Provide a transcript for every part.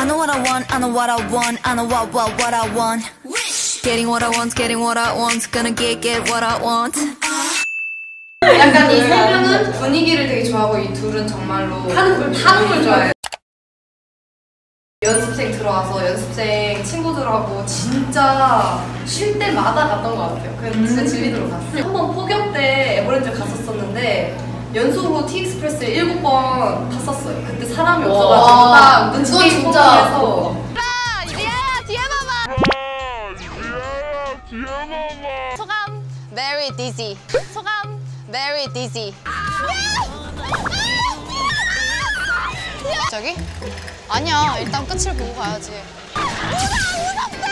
I know what I want, I know what I want, I know what I want. Getting what I want, getting what I want, gonna get what I want. 약간 이 세 명은 분위기를 되게 좋아하고 이 둘은 정말로 하는 걸 좋아해요. 연습생 들어와서 연습생 친구들하고 진짜 쉴 때마다 갔던 것 같아요. 그래서 진짜 질리도록 갔어요. 한번 폭염 때 에버랜드 갔었었는데 연속으로 티익스프레스를 7번 탔었어요. 그때 사람이 없어가지고 딱 눈치 게임 포함해서 리아야 뒤에 봐봐. 소감 very dizzy. 소감 very dizzy. 저기? 아니야, 일단 끝을 보고 가야지. 무섭다!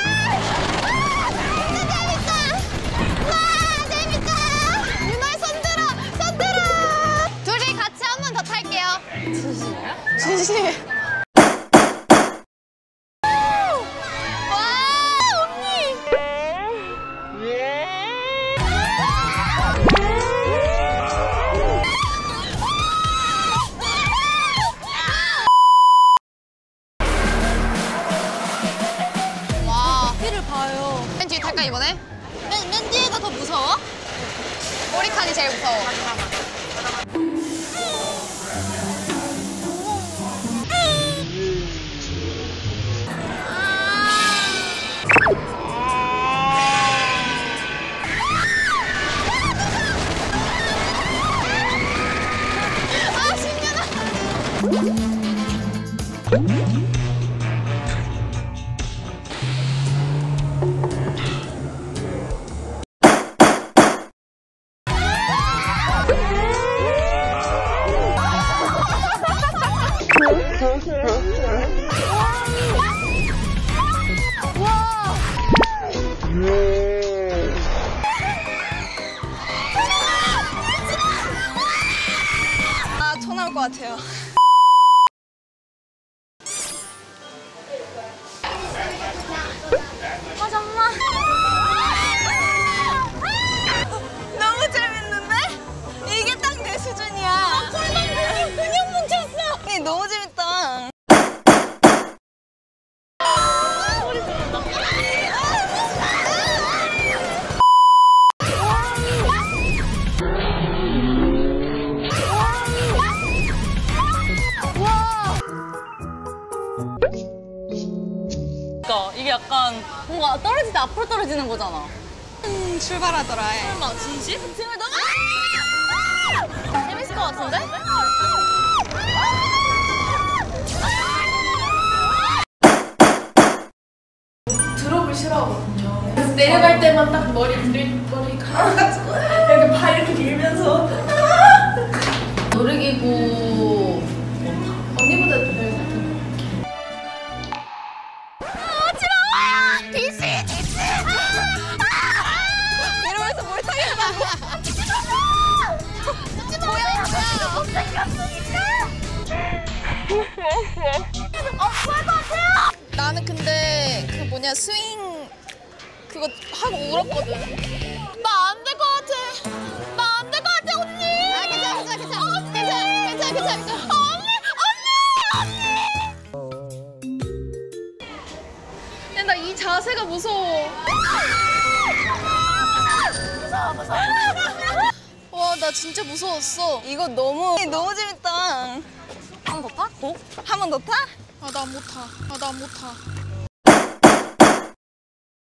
재밌다! 유나의 손들어! 둘이 같이 한 번 더 탈게요. 진심이야? 진심. 봐요. 맨 뒤에 탈까 이번에? 맨 뒤에가 더 무서워? 머리칸이 제일 무서워. 아 신기하다. 아, 전화 올 것 같아요. 아, 잠깐만. 너무 재밌는데? 이게 딱 내 수준이야. 그냥 뭉쳤어. 이게 너무 재밌다. 이게 약간 뭔가 떨어질 때 앞으로 떨어지는 거잖아. 출발하더라. 설마 진심? 등을 너무 재밌을 것 같은데? 드롭을 싫어하거든요. 그래서 내려갈 때만 딱 머리 감아가지고 이렇게 발 이렇게 밀면서 놀이기구 언니보다 더 이러면서 머리 타겠다고. 뭐야? 나는 근데 그 뭐냐 스윙 그거 하고 울었거든. 나 안 될 것 같아. 나 안 될 것 같아 언니. 아 괜찮아. 언니. 나 이 자세가 무서워. 무서워. 와, 나 진짜 무서웠어. 이거 너무 재밌다. 한 번 더 타? 한 번 더 타? 아, 나 못 타.